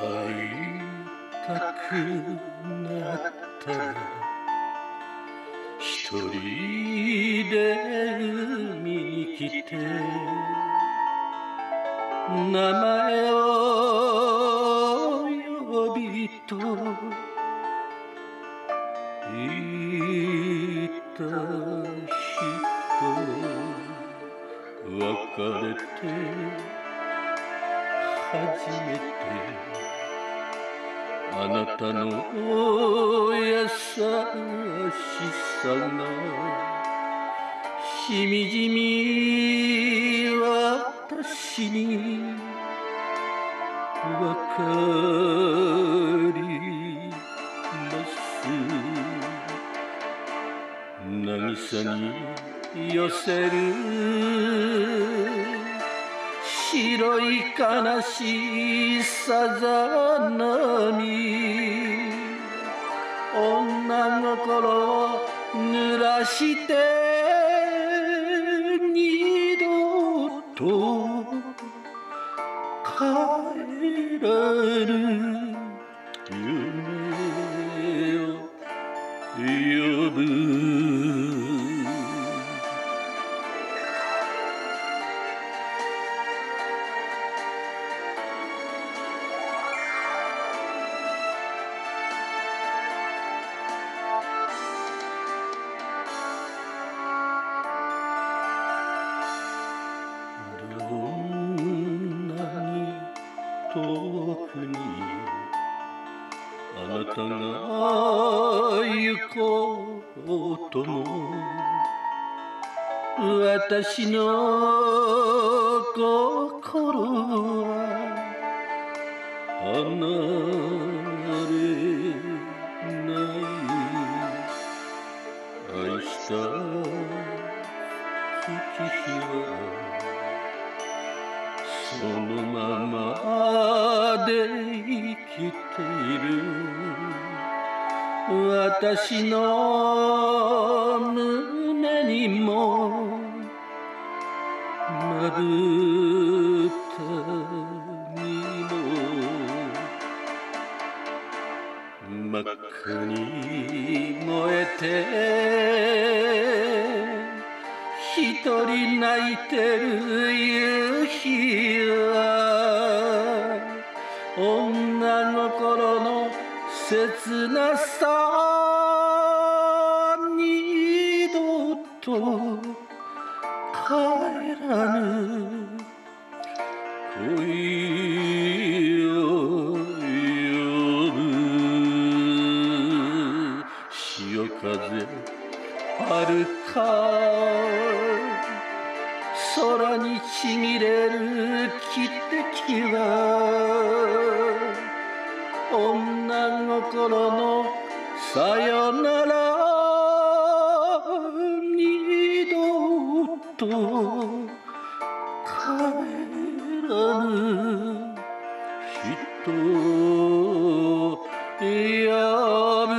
会いたくなったら一人で海に来て名前を呼びと言った人別れて初めてあなたの優しさがしみじみ私にわかります渚に寄せる白い悲しいさざ波女心を濡らして二度と帰らぬ夢を呼ぶどんなに遠くにあなたが行こうとも私の心は離れない愛した月日はそのままで生きている私の胸にもまぶたにも真っ赤に燃えて一人泣いてる夕日は女心の切なさ二度と帰らぬ恋を呼ぶ潮風遥か空にちぎれる汽笛は女心のさよなら二度と帰らぬ人呼ぶ